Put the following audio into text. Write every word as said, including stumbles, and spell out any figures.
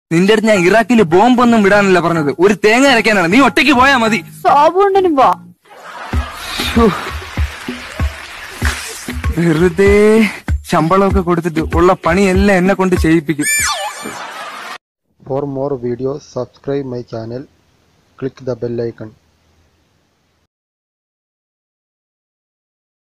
നിന്റെ അടുത്ത് ഞാൻ ഇറാഖില് ബോംബൊന്നും വിടാനല്ല പറഞ്ഞത്, ഒരു തേങ്ങ അരയ്ക്കാനാണ്. നീ ഒറ്റയ്ക്ക് പോയാ മതി. വെറുതെ ശമ്പളമൊക്കെ കൊടുത്തിട്ട് ഉള്ള പണിയെല്ലാം എന്നെ കൊണ്ട് ചെയ്യിപ്പിക്കും. For more videos, subscribe my channel, click the bell icon.